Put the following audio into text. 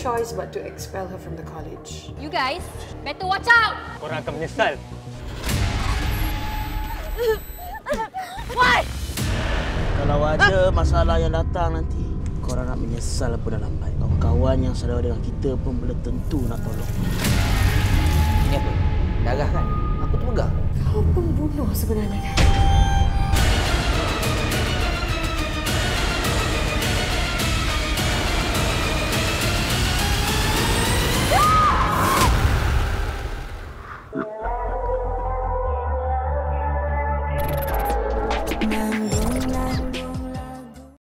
choice but to expel her from the college. You guys, better watch out! Korang akan menyesal. Why? Kalau ada masalah yang datang nanti, korang nak menyesal pun dah lambat. Kawan-kawan yang saudara dengan kita pun belum tentu nak tolong. Ini apa? Darah kan? Aku terpegang. Kau pembunuh sebenarnya kan?